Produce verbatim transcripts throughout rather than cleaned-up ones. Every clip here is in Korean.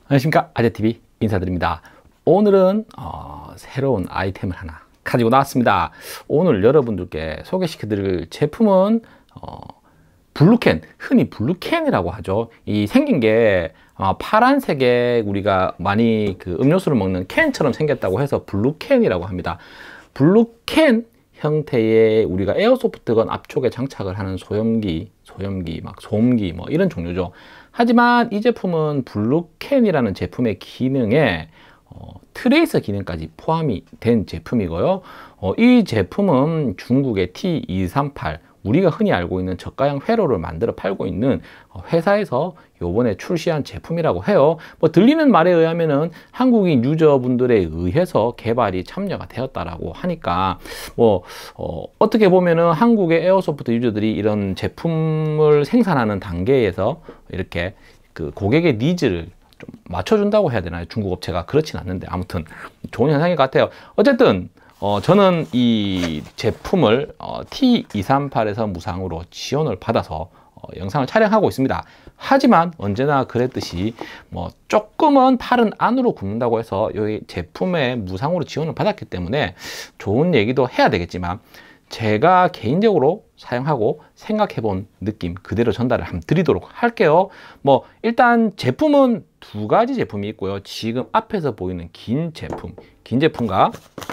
안녕하십니까, 아재티비 인사드립니다. 오늘은 어, 새로운 아이템을 하나 가지고 나왔습니다. 오늘 여러분들께 소개시켜 드릴 제품은 어, 블루캔, 흔히 블루캔이라고 하죠. 이 생긴 게 어, 파란색에 우리가 많이 그 음료수를 먹는 캔처럼 생겼다고 해서 블루캔이라고 합니다. 블루캔 형태의 우리가 에어소프트건 앞쪽에 장착을 하는 소염기, 소염기, 막 소음기 뭐 이런 종류죠. 하지만 이 제품은 블루캔이라는 제품의 기능에 어, 트레이서 기능까지 포함이 된 제품이고요. 어, 이 제품은 중국의 티 이삼팔, 우리가 흔히 알고 있는 저가형 회로를 만들어 팔고 있는 회사에서 요번에 출시한 제품이라고 해요. 뭐 들리는 말에 의하면은 한국인 유저분들에 의해서 개발이 참여가 되었다라고 하니까 뭐 어, 어떻게 보면은 한국의 에어소프트 유저들이 이런 제품을 생산하는 단계에서 이렇게 그 고객의 니즈를 좀 맞춰준다고 해야 되나요? 중국 업체가 그렇진 않는데 아무튼 좋은 현상인 것 같아요. 어쨌든 어, 저는 이 제품을 어, 티 이삼팔에서 무상으로 지원을 받아서 어, 영상을 촬영하고 있습니다. 하지만 언제나 그랬듯이 뭐 조금은 팔은 안으로 굽는다고 해서 이 제품에 무상으로 지원을 받았기 때문에 좋은 얘기도 해야 되겠지만 제가 개인적으로 사용하고 생각해 본 느낌 그대로 전달을 한번 드리도록 할게요. 뭐 일단 제품은 두 가지 제품이 있고요. 지금 앞에서 보이는 긴 제품, 긴 제품과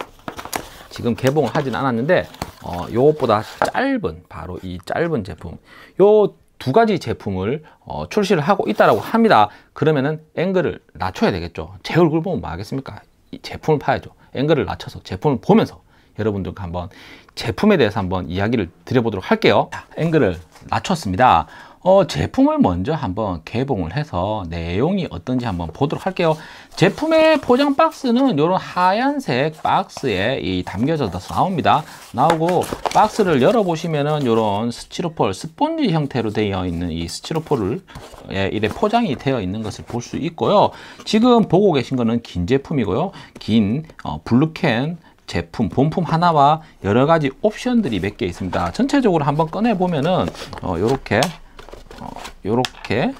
지금 개봉을 하진 않았는데 어, 요것보다 짧은, 바로 이 짧은 제품, 요 두 가지 제품을 어, 출시를 하고 있다라고 합니다. 그러면은 앵글을 낮춰야 되겠죠. 제 얼굴 보면 뭐 하겠습니까? 이 제품을 파야죠. 앵글을 낮춰서 제품을 보면서 여러분들과 한번 제품에 대해서 한번 이야기를 드려보도록 할게요. 자, 앵글을 낮췄습니다. 어, 제품을 먼저 한번 개봉을 해서 내용이 어떤지 한번 보도록 할게요. 제품의 포장 박스는 이런 하얀색 박스에 이 담겨져서 나옵니다. 나오고 박스를 열어보시면은 이런 스티로폴, 스폰지 형태로 되어 있는 이 스티로폴을 예, 이래 포장이 되어 있는 것을 볼 수 있고요. 지금 보고 계신 거는 긴 제품이고요. 긴 어, 블루캔 제품, 본품 하나와 여러 가지 옵션들이 몇 개 있습니다. 전체적으로 한번 꺼내 보면은 어, 요렇게 어, 요렇게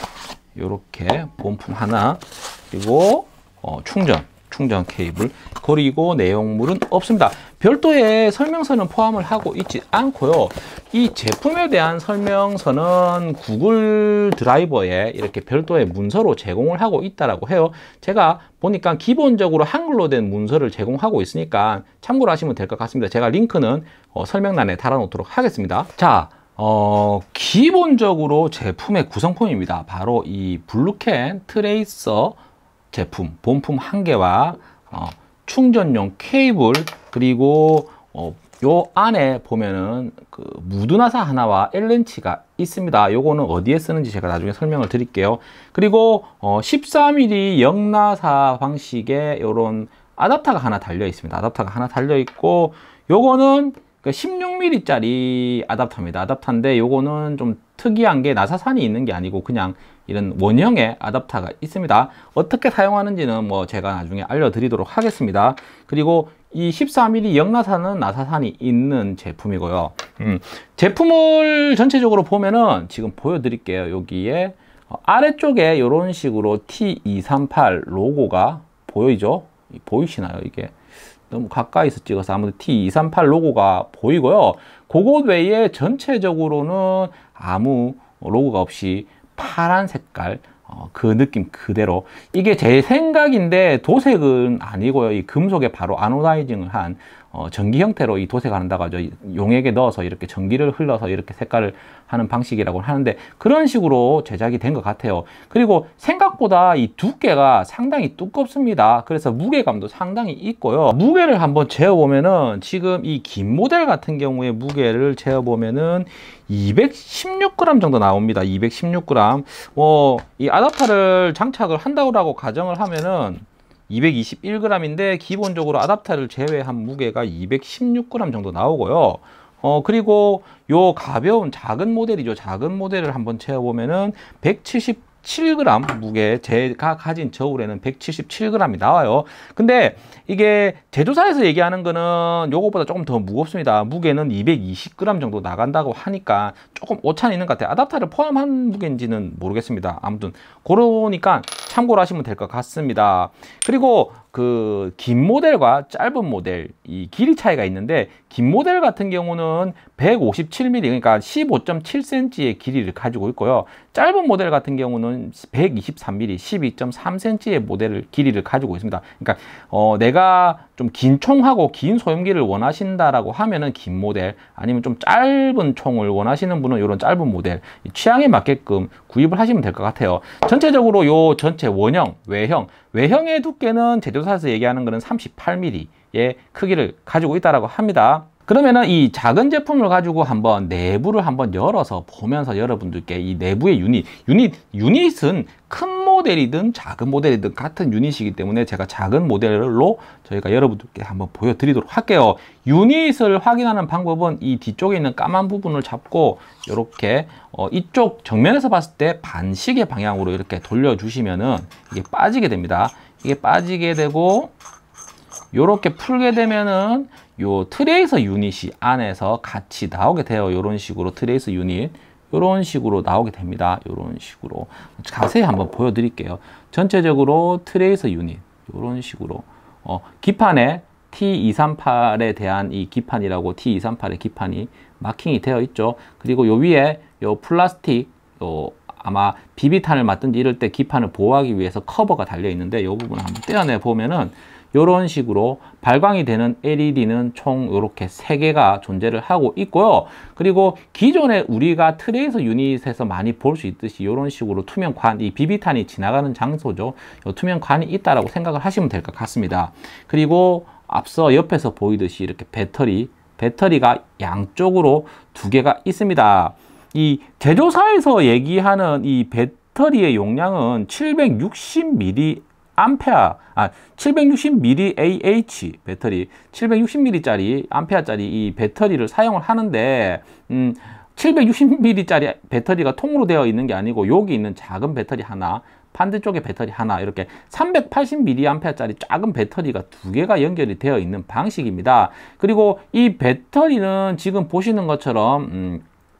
요렇게 본품 하나, 그리고 어, 충전 충전 케이블, 그리고 내용물은 없습니다. 별도의 설명서는 포함을 하고 있지 않고요. 이 제품에 대한 설명서는 구글 드라이버에 이렇게 별도의 문서로 제공을 하고 있다라고 해요. 제가 보니까 기본적으로 한글로 된 문서를 제공하고 있으니까 참고로 하시면 될 것 같습니다. 제가 링크는 어, 설명란에 달아 놓도록 하겠습니다. 자, 어, 기본적으로 제품의 구성품입니다. 바로 이 블루캔 트레이서 제품, 본품 한 개와 어, 충전용 케이블, 그리고 어, 요 안에 보면은 그 무드나사 하나와 L렌치가 있습니다. 요거는 어디에 쓰는지 제가 나중에 설명을 드릴게요. 그리고 어, 십사 밀리미터 역나사 방식의 요런 아답터가 하나 달려 있습니다. 아답터가 하나 달려 있고, 요거는 십육 밀리미터짜리 아답터입니다. 아답터인데 요거는 좀 특이한 게 나사산이 있는 게 아니고 그냥 이런 원형의 아답터가 있습니다. 어떻게 사용하는지는 뭐 제가 나중에 알려드리도록 하겠습니다. 그리고 이 십사 밀리미터 역나사는 나사산이 있는 제품이고요. 음, 제품을 전체적으로 보면은 지금 보여드릴게요. 여기에 아래쪽에 이런 식으로 티 이삼팔 로고가 보이죠? 보이시나요? 이게 너무 가까이서 찍어서 아무튼 티 이삼팔 로고가 보이고요. 그것 외에 전체적으로는 아무 로고가 없이 파란 색깔, 어, 그 느낌 그대로. 이게 제 생각인데 도색은 아니고요. 이 금속에 바로 아노다이징을 한 어, 전기 형태로 이 도색한다고 하죠. 용액에 넣어서 이렇게 전기를 흘러서 이렇게 색깔을 하는 방식이라고 하는데 그런 식으로 제작이 된 것 같아요. 그리고 생각보다 이 두께가 상당히 두껍습니다. 그래서 무게감도 상당히 있고요. 무게를 한번 재어보면은 지금 이 긴 모델 같은 경우에 무게를 재어보면은 이백십육 그램 정도 나옵니다. 이백십육 그램. 뭐 이 아답터를 장착을 한다고 가정을 하면은 이백이십일 그램인데 기본적으로 아답터를 제외한 무게가 이백십육 그램 정도 나오고요. 어 그리고 요 가벼운 작은 모델이죠. 작은 모델을 한번 채워보면은 백칠십칠 그램 무게, 제가 가진 저울에는 백칠십칠 그램이 나와요. 근데 이게 제조사에서 얘기하는 거는 요거보다 조금 더 무겁습니다. 무게는 이백이십 그램 정도 나간다고 하니까 조금 오차는 있는 것 같아요. 아답터를 포함한 무게인지는 모르겠습니다. 아무튼 그러니까 참고를 하시면 될 것 같습니다. 그리고 그 긴 모델과 짧은 모델 이 길이 차이가 있는데, 긴 모델 같은 경우는 백오십칠 밀리미터 그러니까 십오 점 칠 센티미터의 길이를 가지고 있고요. 짧은 모델 같은 경우는 백이십삼 밀리미터 십이 점 삼 센티미터의 모델을 길이를 가지고 있습니다. 그러니까 어, 내가 좀 긴 총하고 긴 소형기를 원하신다라고 하면은 긴 모델, 아니면 좀 짧은 총을 원하시는 분은 이런 짧은 모델 취향에 맞게끔 구입을 하시면 될 것 같아요. 전체적으로 요 전체 원형, 외형, 외형의 두께는 제조사에서 얘기하는 거는 삼십팔 밀리미터의 크기를 가지고 있다라고 합니다. 그러면은 이 작은 제품을 가지고 한번 내부를 한번 열어서 보면서 여러분들께 이 내부의 유닛, 유닛, 유닛은 큰 모델이든 작은 모델이든 같은 유닛이기 때문에 제가 작은 모델로 저희가 여러분들께 한번 보여드리도록 할게요. 유닛을 확인하는 방법은 이 뒤쪽에 있는 까만 부분을 잡고 이렇게 어 이쪽 정면에서 봤을 때 반시계 방향으로 이렇게 돌려주시면은 이게 빠지게 됩니다. 이게 빠지게 되고 이렇게 풀게 되면은 요 트레이서 유닛이 안에서 같이 나오게 돼요. 이런 식으로 트레이서 유닛 이런 식으로 나오게 됩니다. 이런 식으로 자세히 한번 보여드릴게요. 전체적으로 트레이서 유닛 이런 식으로 어, 기판에 티 이삼팔에 대한 이 기판이라고 티 이삼팔의 기판이 마킹이 되어 있죠. 그리고 요 위에 요 플라스틱 요 아마 비비탄을 맞든지 이럴 때 기판을 보호하기 위해서 커버가 달려 있는데 이 부분을 한번 떼어내 보면은 이런 식으로 발광이 되는 엘이디는 총 이렇게 세 개가 존재를 하고 있고요. 그리고 기존에 우리가 트레이서 유닛에서 많이 볼 수 있듯이 이런 식으로 투명 관, 이 비비탄이 지나가는 장소죠. 이 투명 관이 있다라고 생각을 하시면 될 것 같습니다. 그리고 앞서 옆에서 보이듯이 이렇게 배터리, 배터리가 양쪽으로 두 개가 있습니다. 이 제조사에서 얘기하는 이 배터리의 용량은 칠백육십 밀리미터 암페어, 아, 칠백육십 밀리미터 에이에이치 배터리, 칠백육십 밀리미터짜리, 암페어짜리 이 배터리를 사용을 하는데, 음, 칠백육십 밀리미터짜리 배터리가 통으로 되어 있는 게 아니고, 여기 있는 작은 배터리 하나, 반대쪽에 배터리 하나, 이렇게 삼백팔십 밀리암페어짜리 작은 배터리가 두 개가 연결이 되어 있는 방식입니다. 그리고 이 배터리는 지금 보시는 것처럼, 음,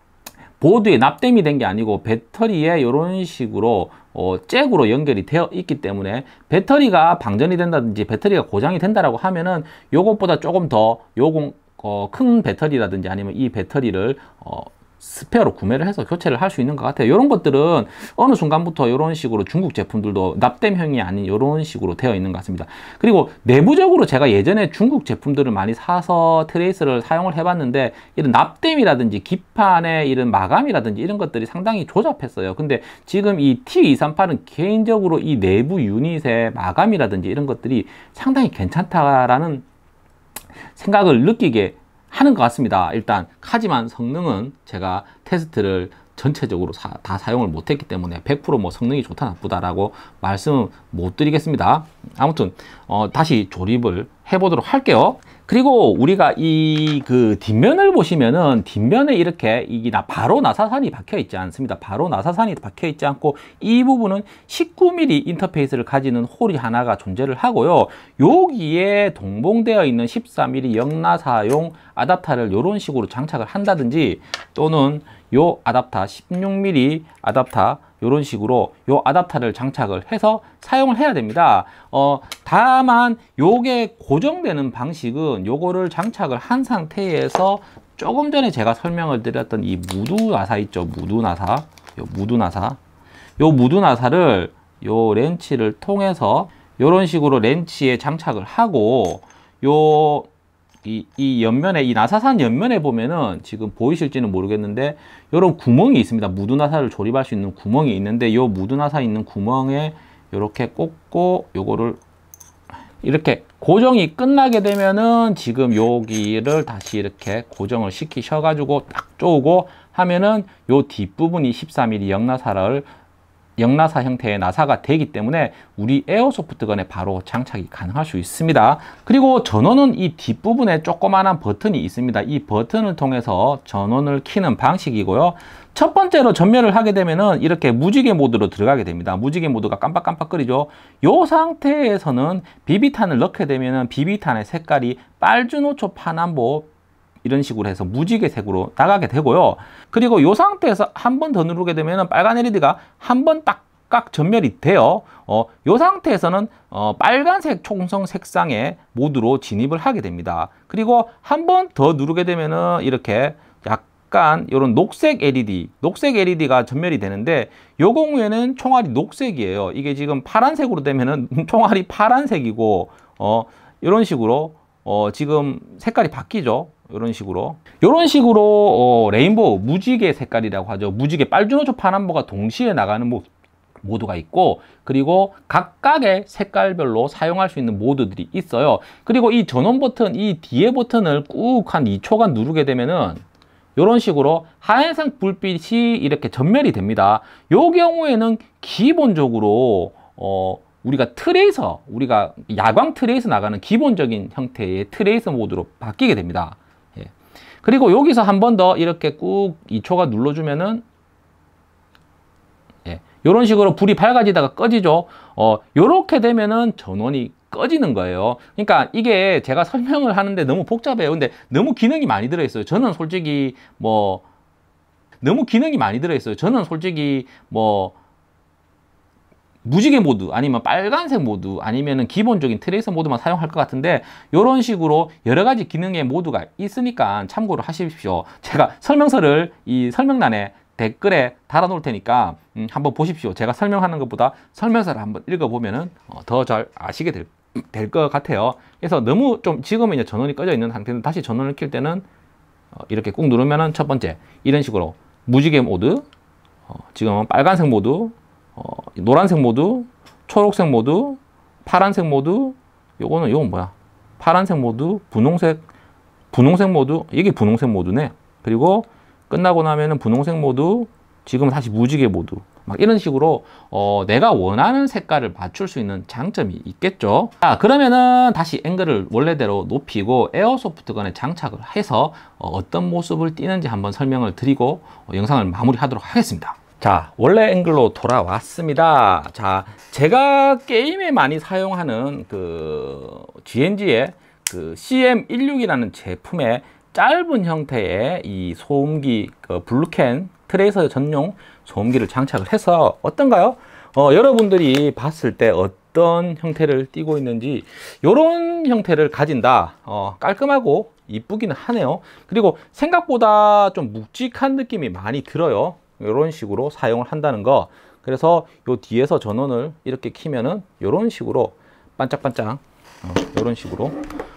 보드에 납땜이 된 게 아니고 배터리에 이런 식으로 어, 잭으로 연결이 되어 있기 때문에 배터리가 방전이 된다든지 배터리가 고장이 된다라고 하면은 요것보다 조금 더 요건 어, 큰 배터리라든지 아니면 이 배터리를 어, 스페어로 구매를 해서 교체를 할 수 있는 것 같아요. 이런 것들은 어느 순간부터 이런 식으로 중국 제품들도 납땜형이 아닌 이런 식으로 되어 있는 것 같습니다. 그리고 내부적으로 제가 예전에 중국 제품들을 많이 사서 트레이스를 사용을 해봤는데, 이런 납땜이라든지 기판의 이런 마감이라든지 이런 것들이 상당히 조잡했어요. 근데 지금 이 티 이삼팔은 개인적으로 이 내부 유닛의 마감이라든지 이런 것들이 상당히 괜찮다라는 생각을 느끼게 하는 것 같습니다. 일단 하지만 성능은 제가 테스트를 전체적으로 사, 다 사용을 못했기 때문에 백 퍼센트 뭐 성능이 좋다 나쁘다라고 말씀 못 드리겠습니다. 아무튼 어, 다시 조립을 해보도록 할게요. 그리고 우리가 이 그 뒷면을 보시면은 뒷면에 이렇게 이게 나 바로 나사산이 박혀 있지 않습니다. 바로 나사산이 박혀 있지 않고 이 부분은 십구 밀리미터 인터페이스를 가지는 홀이 하나가 존재를 하고요. 여기에 동봉되어 있는 십사 밀리미터 역나사용 아답터를 이런 식으로 장착을 한다든지, 또는 요 아답터 십육 밀리미터 아답터 이런 식으로 요 아답터를 장착을 해서 사용을 해야 됩니다. 어, 다만 요게 고정되는 방식은 요거를 장착을 한 상태에서 조금 전에 제가 설명을 드렸던 이 무드 나사 있죠. 무드 나사. 요 무드 나사. 요 무드 나사를 요 렌치를 통해서 요런 식으로 렌치에 장착을 하고, 요 이, 이 옆면에, 이 나사산 옆면에 보면은 지금 보이실지는 모르겠는데 이런 구멍이 있습니다. 무드 나사를 조립할 수 있는 구멍이 있는데, 이 무드 나사 있는 구멍에 이렇게 꽂고 요거를 이렇게 고정이 끝나게 되면은 지금 여기를 다시 이렇게 고정을 시키셔 가지고 딱 조우고 하면은 요 뒷부분이 십사 밀리미터 역나사를 역나사 형태의 나사가 되기 때문에 우리 에어소프트건에 바로 장착이 가능할 수 있습니다. 그리고 전원은 이 뒷부분에 조그만한 버튼이 있습니다. 이 버튼을 통해서 전원을 켜는 방식이고요. 첫 번째로 전멸을 하게 되면은 이렇게 무지개 모드로 들어가게 됩니다. 무지개 모드가 깜빡깜빡거리죠. 이 상태에서는 비비탄을 넣게 되면은 비비탄의 색깔이 빨주노초 파남보 이런 식으로 해서 무지개 색으로 나가게 되고요. 그리고 이 상태에서 한 번 더 누르게 되면 빨간 엘이디가 한 번 딱 각각 전멸이 돼요. 어, 이 상태에서는 어, 빨간색 총성 색상의 모드로 진입을 하게 됩니다. 그리고 한 번 더 누르게 되면은 이렇게 약간 이런 녹색 엘이디, 녹색 엘이디가 전멸이 되는데 요 경우에는 총알이 녹색이에요. 이게 지금 파란색으로 되면은 총알이 파란색이고 어, 이런 식으로 어, 지금 색깔이 바뀌죠. 이런 식으로 이런 식으로 어, 레인보우 무지개 색깔이라고 하죠. 무지개 빨주노초 파남보가 동시에 나가는 모, 모드가 있고, 그리고 각각의 색깔별로 사용할 수 있는 모드들이 있어요. 그리고 이 전원 버튼, 이 뒤에 버튼을 꾹 한 이 초간 누르게 되면은 이런 식으로 하얀색 불빛이 이렇게 전멸이 됩니다. 요 경우에는 기본적으로 어, 우리가 트레이서, 우리가 야광 트레이서 나가는 기본적인 형태의 트레이서 모드로 바뀌게 됩니다. 예. 그리고 여기서 한 번 더 이렇게 꾹 이 초가 눌러주면은 예. 이런 식으로 불이 밝아지다가 꺼지죠. 어, 요렇게 되면은 전원이 꺼지는 거예요. 그러니까 이게 제가 설명을 하는데 너무 복잡해요. 근데 너무 기능이 많이 들어있어요. 저는 솔직히 뭐 너무 기능이 많이 들어있어요. 저는 솔직히 뭐 무지개 모드 아니면 빨간색 모드 아니면은 기본적인 트레이서 모드만 사용할 것 같은데, 이런 식으로 여러 가지 기능의 모드가 있으니까 참고를 하십시오. 제가 설명서를 이 설명란에 댓글에 달아 놓을 테니까 음, 한번 보십시오. 제가 설명하는 것보다 설명서를 한번 읽어보면은 어, 더 잘 아시게 될 될 것 같아요. 그래서 너무 좀 지금은 이제 전원이 꺼져 있는 상태는 다시 전원을 켤 때는 어, 이렇게 꾹 누르면은 첫 번째 이런 식으로 무지개 모드, 어, 지금은 빨간색 모드, 어, 노란색 모드, 초록색 모드, 파란색 모드, 요거는 요건 뭐야? 파란색 모드, 분홍색, 분홍색 모드, 이게 분홍색 모드네. 그리고 끝나고 나면은 분홍색 모드, 지금 다시 무지개 모드, 막 이런 식으로 어, 내가 원하는 색깔을 맞출 수 있는 장점이 있겠죠. 자, 그러면은 다시 앵글을 원래대로 높이고 에어소프트건에 장착을 해서 어, 어떤 모습을 띄는지 한번 설명을 드리고 어, 영상을 마무리하도록 하겠습니다. 자, 원래 앵글로 돌아왔습니다. 자, 제가 게임에 많이 사용하는 그 지엔지의 그 씨엠 십육이라는 제품의 짧은 형태의 이 소음기, 그 블루캔 트레이서 전용 소음기를 장착을 해서 어떤가요? 어, 여러분들이 봤을 때 어떤 형태를 띠고 있는지 이런 형태를 가진다. 어, 깔끔하고 이쁘기는 하네요. 그리고 생각보다 좀 묵직한 느낌이 많이 들어요. 이런 식으로 사용을 한다는 거. 그래서 요 뒤에서 전원을 이렇게 키면은 이런 식으로 반짝반짝 어, 이런 식으로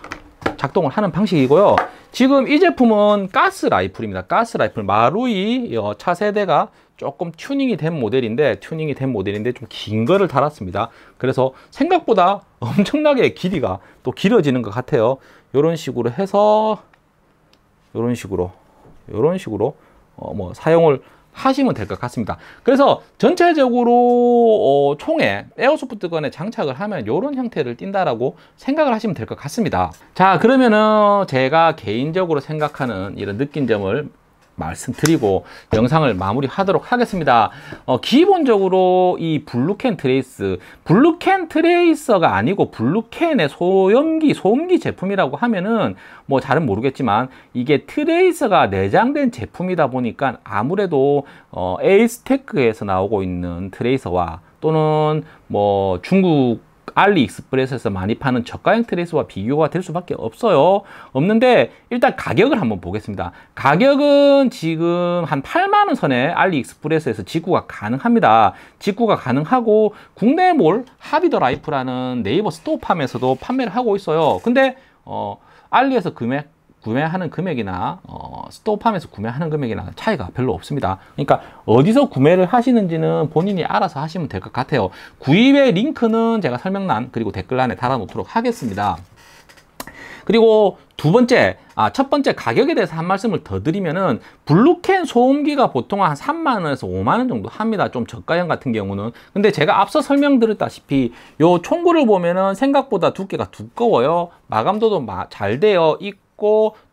작동을 하는 방식이고요. 지금 이 제품은 가스 라이플입니다. 가스 라이플 마루이 어, 차세대가 조금 튜닝이 된 모델인데 튜닝이 된 모델인데 좀 긴 거를 달았습니다. 그래서 생각보다 엄청나게 길이가 또 길어지는 것 같아요. 이런 식으로 해서 이런 식으로 이런 식으로 어, 뭐 사용을 하시면 될 것 같습니다. 그래서 전체적으로 어, 총에 에어소프트건에 장착을 하면 이런 형태를 띈다라고 생각을 하시면 될 것 같습니다. 자, 그러면은 제가 개인적으로 생각하는 이런 느낀 점을 말씀드리고 영상을 마무리하도록 하겠습니다. 어, 기본적으로 이 블루캔 트레이스, 블루캔 트레이서가 아니고 블루캔의 소염기, 소음기 제품이라고 하면은 뭐 잘은 모르겠지만 이게 트레이서가 내장된 제품이다 보니까 아무래도 어, 에이스테크에서 나오고 있는 트레이서와 또는 뭐 중국 알리익스프레스에서 많이 파는 저가형 트레이서와 비교가 될 수밖에 없어요. 없는데 일단 가격을 한번 보겠습니다. 가격은 지금 한 팔만 원 선에 알리익스프레스에서 직구가 가능합니다. 직구가 가능하고 국내몰 하비더 라이프라는 네이버 스토어팜에서도 판매를 하고 있어요. 근데 어, 알리에서 금액 구매하는 금액이나 어, 스토어팜에서 구매하는 금액이나 차이가 별로 없습니다. 그러니까 어디서 구매를 하시는지는 본인이 알아서 하시면 될 것 같아요. 구입의 링크는 제가 설명란 그리고 댓글란에 달아 놓도록 하겠습니다. 그리고 두 번째, 아, 첫 번째 가격에 대해서 한 말씀을 더 드리면은 블루캔 소음기가 보통 한 삼만 원에서 오만 원 정도 합니다. 좀 저가형 같은 경우는. 근데 제가 앞서 설명드렸다시피 요 총구를 보면은 생각보다 두께가 두꺼워요. 마감도도 잘 되어 있고 또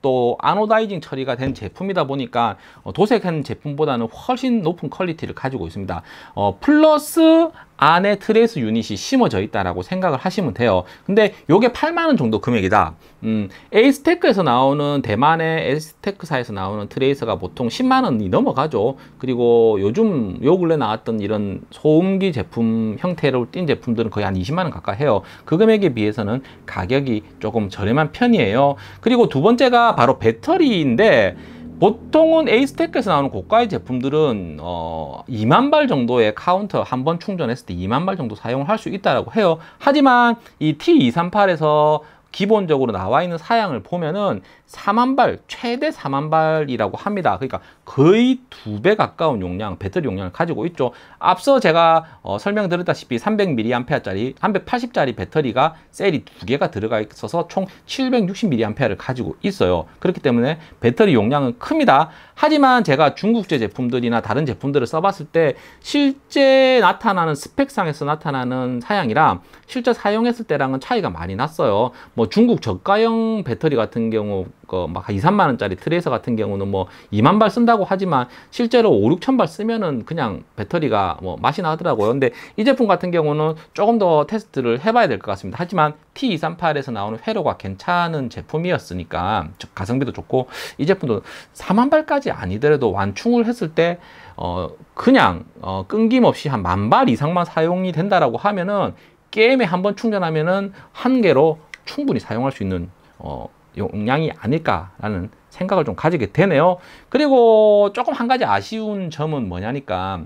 또 아노다이징 처리가 된 제품이다 보니까 어, 도색한 제품보다는 훨씬 높은 퀄리티를 가지고 있습니다. 어, 플러스 안에 트레이스 유닛이 심어져 있다라고 생각을 하시면 돼요. 근데 요게 팔만 원 정도 금액이다. 음, 에이스테크에서 나오는, 대만의 에이스테크사에서 나오는 트레이서가 보통 십만 원이 넘어가죠. 그리고 요즘 요 근래 나왔던 이런 소음기 제품 형태로 띈 제품들은 거의 한 이십만 원 가까이 해요. 그 금액에 비해서는 가격이 조금 저렴한 편이에요. 그리고 두 번째가 바로 배터리인데, 보통은 에이스테크에서 나오는 고가의 제품들은 어, 이만 발 정도의 카운터 한 번 충전했을 때 이만 발 정도 사용을 할 수 있다고 해요. 하지만 이 티 이삼팔에서 기본적으로 나와 있는 사양을 보면은 사만 발, 최대 사만 발이라고 합니다. 그러니까 거의 두 배 가까운 용량, 배터리 용량을 가지고 있죠. 앞서 제가 어, 설명드렸다시피 삼백 밀리암페어짜리, 삼백팔십짜리 배터리가 셀이 두 개가 들어가 있어서 총 칠백육십 밀리암페어를 가지고 있어요. 그렇기 때문에 배터리 용량은 큽니다. 하지만 제가 중국제 제품들이나 다른 제품들을 써봤을 때 실제 나타나는 스펙상에서 나타나는 사양이랑 실제 사용했을 때랑은 차이가 많이 났어요. 뭐 중국 저가형 배터리 같은 경우 막 이, 삼만 원짜리 트레이서 같은 경우는 뭐 이만 발 쓴다고 하지만 실제로 오, 육천 발 쓰면은 그냥 배터리가 뭐 맛이 나더라고요. 근데 이 제품 같은 경우는 조금 더 테스트를 해봐야 될 것 같습니다. 하지만 티 이삼팔에서 나오는 회로가 괜찮은 제품이었으니까 가성비도 좋고, 이 제품도 사만 발까지 아니더라도 완충을 했을 때 어 그냥 어 끊김없이 한 만 발 이상만 사용이 된다라고 하면은 게임에 한번 충전하면은 한 개로 충분히 사용할 수 있는 어 용량이 아닐까라는 생각을 좀 가지게 되네요. 그리고 조금 한 가지 아쉬운 점은 뭐냐니까,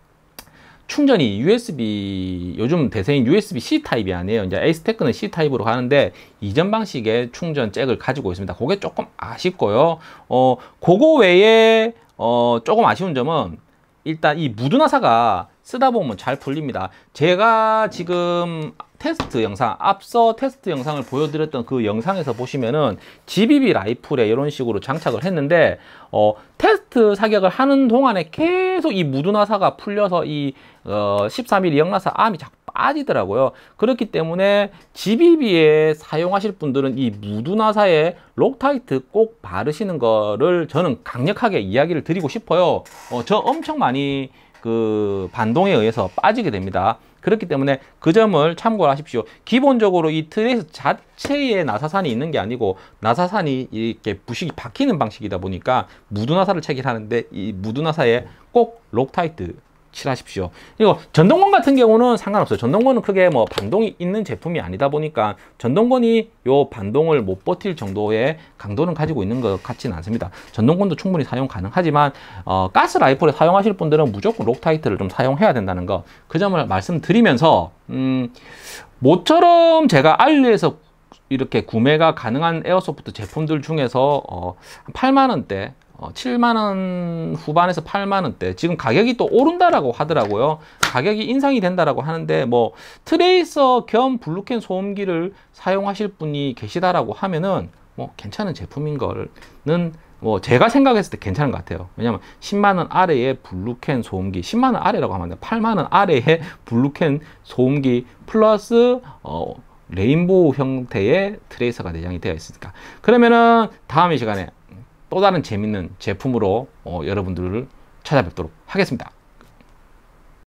충전이 유에스비, 요즘 대세인 유에스비-C 타입이 아니에요. 이제 에이스테크는 C 타입으로 가는데 이전 방식의 충전 잭을 가지고 있습니다. 그게 조금 아쉽고요. 어, 그거 외에 어, 조금 아쉬운 점은 일단 이 무드나사가 쓰다 보면 잘 풀립니다. 제가 지금 테스트 영상, 앞서 테스트 영상을 보여드렸던 그 영상에서 보시면은 지비비 라이플에 이런 식으로 장착을 했는데 어, 테스트 사격을 하는 동안에 계속 이 무드나사가 풀려서 이 어, 십사 밀리미터 역나사 암이 자꾸 빠지더라고요. 그렇기 때문에 지비비에 사용하실 분들은 이 무드나사에 록타이트 꼭 바르시는 거를 저는 강력하게 이야기를 드리고 싶어요. 어, 저 엄청 많이 그 반동에 의해서 빠지게 됩니다. 그렇기 때문에 그 점을 참고를 하십시오. 기본적으로 이 트레이서 자체에 나사산이 있는 게 아니고 나사산이 이렇게 부식이 박히는 방식이다 보니까 무드나사를 체결하는데 이 무드나사에 꼭 록타이트 칠하십시오. 그리고 전동권 같은 경우는 상관없어요. 전동권은 크게 뭐 반동이 있는 제품이 아니다 보니까 전동권이 요 반동을 못 버틸 정도의 강도는 가지고 있는 것 같지는 않습니다. 전동권도 충분히 사용 가능하지만 어, 가스 라이플에 사용하실 분들은 무조건 록타이트를 좀 사용해야 된다는 거, 그 점을 말씀드리면서 음, 모처럼 제가 알리에서 이렇게 구매가 가능한 에어소프트 제품들 중에서 어, 팔만 원대, 어, 칠만 원 후반에서 팔만 원대, 지금 가격이 또 오른다라고 하더라고요. 가격이 인상이 된다라고 하는데, 뭐 트레이서 겸 블루캔 소음기를 사용하실 분이 계시다라고 하면은 뭐 괜찮은 제품인 거는 뭐 제가 생각했을 때 괜찮은 것 같아요. 왜냐면 십만 원 아래의 블루캔 소음기, 십만 원 아래라고 하면 팔만 원 아래의 블루캔 소음기 플러스 어, 레인보우 형태의 트레이서가 내장이 되어 있으니까, 그러면은 다음 이 시간에 또 다른 재밌는 제품으로 어, 여러분들을 찾아뵙도록 하겠습니다.